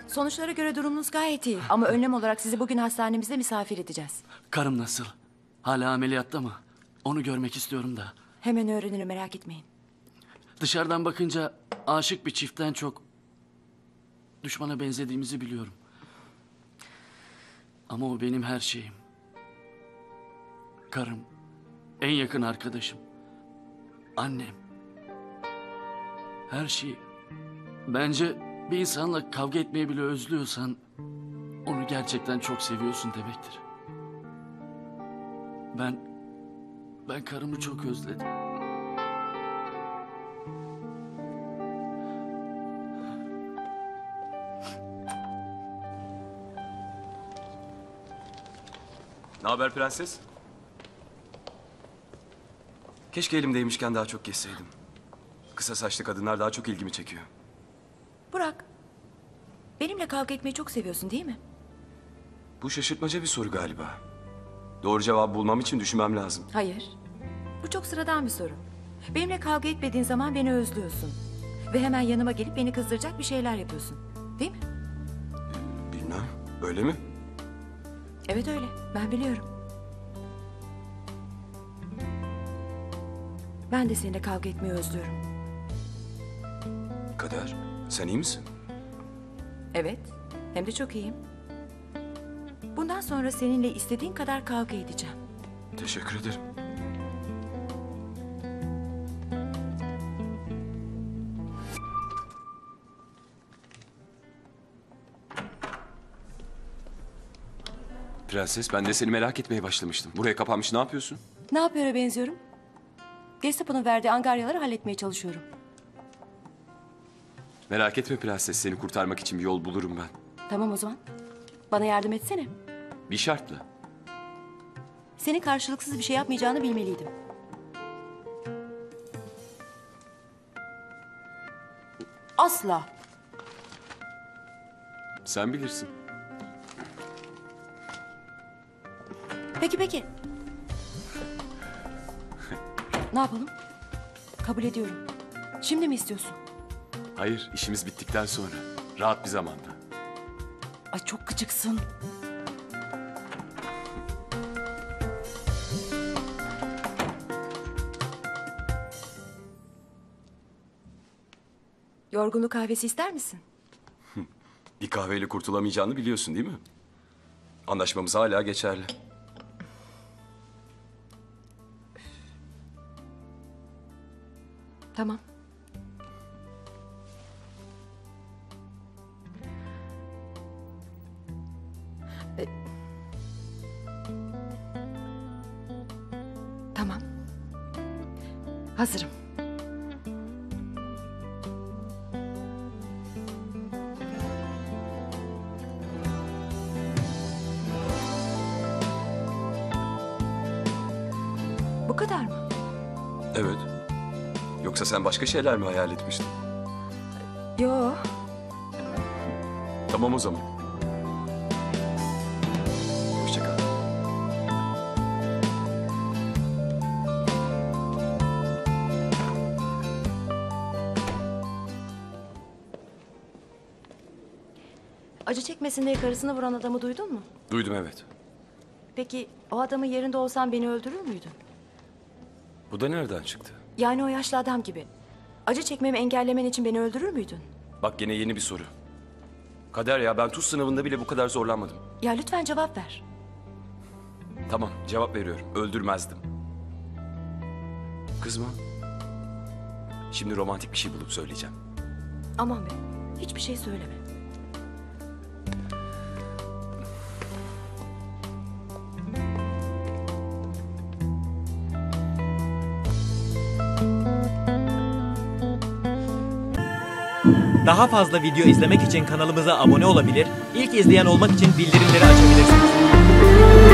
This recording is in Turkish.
Sonuçlara göre durumunuz gayet iyi. Ama önlem olarak sizi bugün hastanemizde misafir edeceğiz. Karım nasıl? Hala ameliyatta mı? Onu görmek istiyorum da. Hemen öğrenirim, merak etmeyin. Dışarıdan bakınca aşık bir çiftten çok düşmana benzediğimizi biliyorum. Ama o benim her şeyim. Karım, en yakın arkadaşım, annem. Her şey. Bence bir insanla kavga etmeyi bile özlüyorsan onu gerçekten çok seviyorsun demektir. Ben karımı çok özledim. Ne haber prenses? Keşke elimdeymişken daha çok gezseydim. Kısa saçlı kadınlar daha çok ilgimi çekiyor. Burak, benimle kavga etmeyi çok seviyorsun değil mi? Bu şaşırtmaca bir soru galiba. Doğru cevabı bulmam için düşünmem lazım. Hayır. Bu çok sıradan bir soru. Benimle kavga etmediğin zaman beni özlüyorsun. Ve hemen yanıma gelip beni kızdıracak bir şeyler yapıyorsun. Değil mi? Bilmem. Öyle mi? Evet öyle. Ben biliyorum. Ben de seninle kavga etmeyi özlüyorum. Kader, sen iyi misin? Evet. Hem de çok iyiyim. Bundan sonra seninle istediğin kadar kavga edeceğim. Teşekkür ederim. Prenses, ben de seni merak etmeye başlamıştım. Buraya kapanmış, ne yapıyorsun? Ne yapıyor'a benziyorum? Gestapo'nun verdiği angaryaları halletmeye çalışıyorum. Merak etme prenses, seni kurtarmak için bir yol bulurum ben. Tamam o zaman. Bana yardım etsene. Bir şartla. Senin karşılıksız bir şey yapmayacağını bilmeliydim. Asla. Sen bilirsin. Peki. Ne yapalım? Kabul ediyorum. Şimdi mi istiyorsun? Hayır, işimiz bittikten sonra. Rahat bir zamanda. Ay çok gıcıksın. Yorgunluk kahvesi ister misin? Bir kahveyle kurtulamayacağını biliyorsun değil mi? Anlaşmamız hala geçerli. Tamam. Tamam. Hazırım. Bu kadar mı? Evet. Yoksa sen başka şeyler mi hayal etmiştin? Yo. Tamam o zaman. Hoşça kal. Acı çekmesin diye karısını vuran adamı duydun mu? Duydum, evet. Peki o adamın yerinde olsan beni öldürür müydün? Bu da nereden çıktı? Yani o yaşlı adam gibi. Acı çekmemi engellemen için beni öldürür müydün? Bak gene yeni bir soru. Kader ya, ben tuz sınavında bile bu kadar zorlanmadım. Ya lütfen cevap ver. Tamam, cevap veriyorum. Öldürmezdim. Kızma. Şimdi romantik bir şey bulup söyleyeceğim. Aman be, hiçbir şey söyleme. Daha fazla video izlemek için kanalımıza abone olabilir, ilk izleyen olmak için bildirimleri açabilirsiniz.